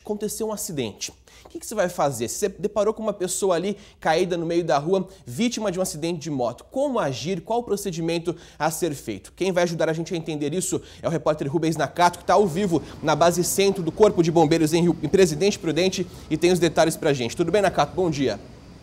aconteceu um acidente. O que você vai fazer? Se você deparou com uma pessoa ali caída no meio da rua, vítima de um acidente de moto, como agir? Qual o procedimento a ser feito? Quem vai ajudar a gente a entender isso é o repórter Rubens Nakato, que está ao vivo na base centro do Corpo de Bombeiros em Presidente Prudente e tem os detalhes pra gente. Tudo bem, Nakato? Bom dia.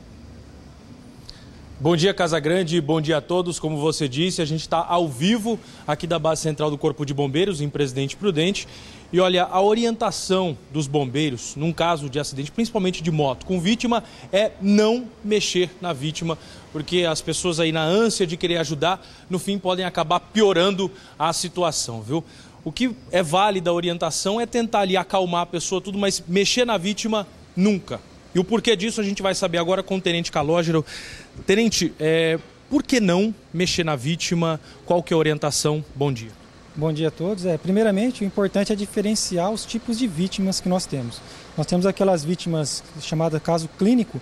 Bom dia, Casagrande, bom dia a todos. Como você disse, a gente está ao vivo aqui da base central do Corpo de Bombeiros, em Presidente Prudente. E olha, a orientação dos bombeiros, num caso de acidente, principalmente de moto com vítima, é não mexer na vítima, porque as pessoas aí na ânsia de querer ajudar, no fim podem acabar piorando a situação, viu? O que é válida a orientação é tentar ali acalmar a pessoa, tudo, mas mexer na vítima, nunca. E o porquê disso a gente vai saber agora com o Tenente Calogero. Tenente, por que não mexer na vítima? Qual que é a orientação? Bom dia. Bom dia a todos. Primeiramente, o importante é diferenciar os tipos de vítimas que nós temos. Nós temos aquelas vítimas chamadas caso clínico,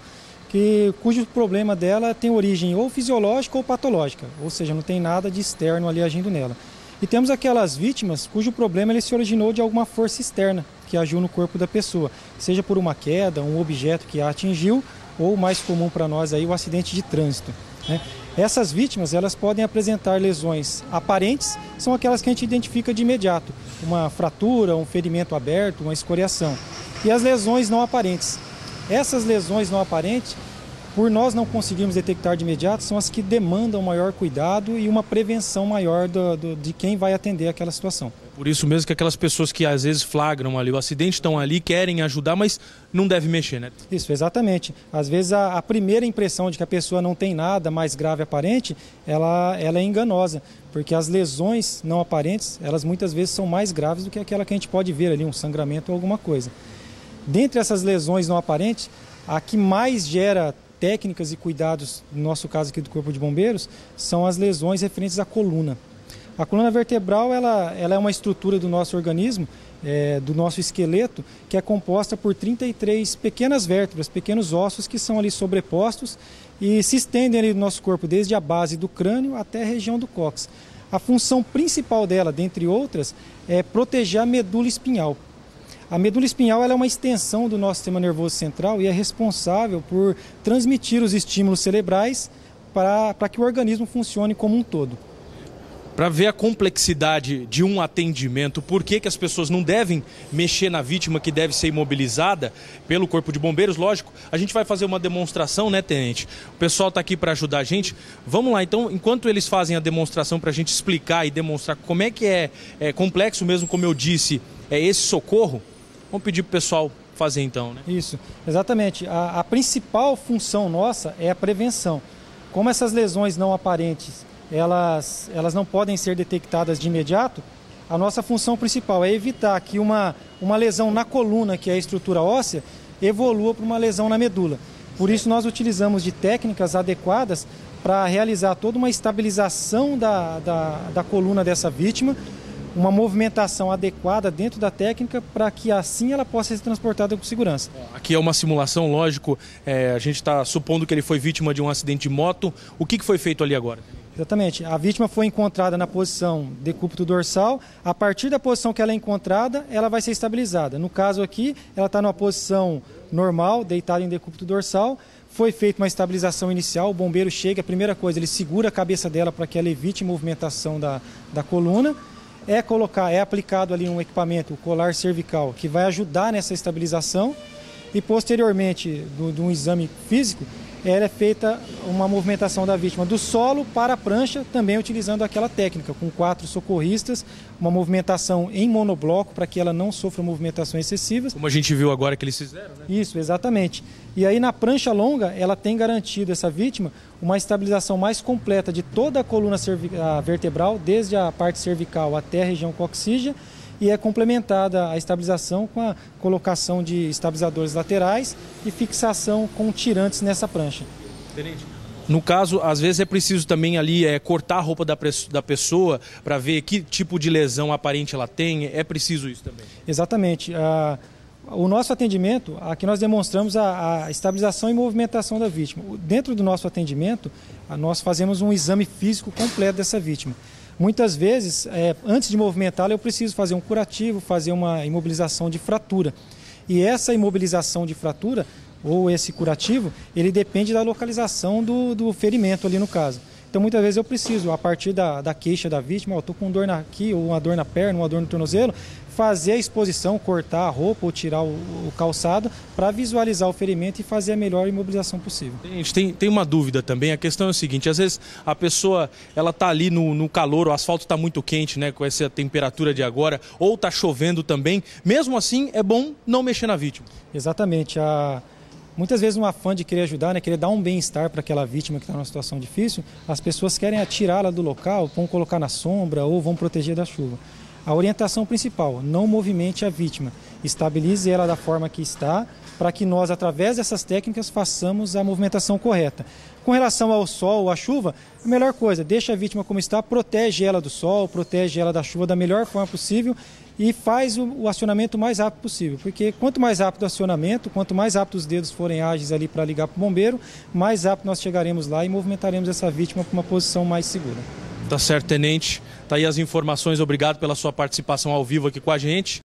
cujo problema dela tem origem ou fisiológica ou patológica, ou seja, não tem nada de externo ali agindo nela. E temos aquelas vítimas cujo problema ele se originou de alguma força externa que agiu no corpo da pessoa, seja por uma queda, um objeto que a atingiu, ou o mais comum para nós aí, o acidente de trânsito, né? Essas vítimas, elas podem apresentar lesões aparentes, são aquelas que a gente identifica de imediato, uma fratura, um ferimento aberto, uma escoriação. E as lesões não aparentes. Essas lesões não aparentes, por nós não conseguirmos detectar de imediato, são as que demandam maior cuidado e uma prevenção maior de quem vai atender aquela situação. Por isso mesmo que aquelas pessoas que às vezes flagram ali o acidente, estão ali, querem ajudar, mas não deve mexer, né? Isso, exatamente. Às vezes a primeira impressão de que a pessoa não tem nada mais grave aparente, ela é enganosa, porque as lesões não aparentes, elas muitas vezes são mais graves do que aquela que a gente pode ver ali, um sangramento ou alguma coisa. Dentre essas lesões não aparentes, a que mais gera técnicas e cuidados, no nosso caso aqui do Corpo de Bombeiros, são as lesões referentes à coluna. A coluna vertebral ela é uma estrutura do nosso organismo, do nosso esqueleto, que é composta por 33 pequenas vértebras, pequenos ossos que são ali sobrepostos e se estendem ali no nosso corpo, desde a base do crânio até a região do cóccix. A função principal dela, dentre outras, é proteger a medula espinhal. A medula espinhal ela é uma extensão do nosso sistema nervoso central e é responsável por transmitir os estímulos cerebrais para que o organismo funcione como um todo. Para ver a complexidade de um atendimento, por que as pessoas não devem mexer na vítima que deve ser imobilizada pelo Corpo de Bombeiros, lógico, a gente vai fazer uma demonstração, né, Tenente? O pessoal está aqui para ajudar a gente. Vamos lá, então, enquanto eles fazem a demonstração para a gente explicar e demonstrar como é que é complexo mesmo, como eu disse, esse socorro, vamos pedir para o pessoal fazer então, né? Isso, exatamente. A principal função nossa é a prevenção. Como essas lesões não aparentes, elas não podem ser detectadas de imediato, a nossa função principal é evitar que uma lesão na coluna, que é a estrutura óssea, evolua para uma lesão na medula. Por isso nós utilizamos de técnicas adequadas para realizar toda uma estabilização da coluna dessa vítima, uma movimentação adequada dentro da técnica para que assim ela possa ser transportada com segurança. Aqui é uma simulação, lógico, a gente está supondo que ele foi vítima de um acidente de moto. O que foi feito ali agora? Exatamente. A vítima foi encontrada na posição decúbito dorsal. A partir da posição que ela é encontrada, ela vai ser estabilizada. No caso aqui, ela está numa posição normal, deitada em decúbito dorsal. Foi feita uma estabilização inicial, o bombeiro chega, a primeira coisa, ele segura a cabeça dela para que ela evite a movimentação da coluna. É aplicado ali um equipamento, o colar cervical, que vai ajudar nessa estabilização. E posteriormente, de um exame físico, é feita uma movimentação da vítima do solo para a prancha, também utilizando aquela técnica, com 4 socorristas, uma movimentação em monobloco para que ela não sofra movimentações excessivas. Como a gente viu agora que eles fizeram, né? Isso, exatamente. E aí na prancha longa, ela tem garantido essa vítima uma estabilização mais completa de toda a coluna vertebral, desde a parte cervical até a região coxígea, e é complementada a estabilização com a colocação de estabilizadores laterais e fixação com tirantes nessa prancha. Tenente, no caso, às vezes é preciso também ali cortar a roupa da pessoa para ver que tipo de lesão aparente ela tem, é preciso isso também? Exatamente. O nosso atendimento, aqui nós demonstramos a estabilização e movimentação da vítima. Dentro do nosso atendimento, nós fazemos um exame físico completo dessa vítima. Muitas vezes, antes de movimentá-la, eu preciso fazer um curativo, fazer uma imobilização de fratura. E essa imobilização de fratura, ou esse curativo, ele depende da localização do ferimento ali no caso. Então muitas vezes eu preciso, a partir da queixa da vítima, estou com dor aqui, ou uma dor na perna, uma dor no tornozelo, fazer a exposição, cortar a roupa ou tirar o calçado para visualizar o ferimento e fazer a melhor imobilização possível. Gente, tem uma dúvida também, a questão é o seguinte, às vezes a pessoa ela está ali no calor, o asfalto está muito quente, né, com essa temperatura de agora, ou está chovendo também, mesmo assim é bom não mexer na vítima. Exatamente, muitas vezes um afã de querer ajudar, né, querer dar um bem-estar para aquela vítima que está numa situação difícil, as pessoas querem atirá-la do local, vão colocar na sombra ou vão proteger da chuva. A orientação principal, não movimente a vítima, estabilize ela da forma que está, para que nós, através dessas técnicas, façamos a movimentação correta. Com relação ao sol ou à chuva, a melhor coisa, deixa a vítima como está, protege ela do sol, protege ela da chuva da melhor forma possível e faz o acionamento o mais rápido possível, porque quanto mais rápido o acionamento, quanto mais rápido os dedos forem ágeis ali para ligar para o bombeiro, mais rápido nós chegaremos lá e movimentaremos essa vítima para uma posição mais segura. Tá certo, tenente. Tá aí as informações. Obrigado pela sua participação ao vivo aqui com a gente.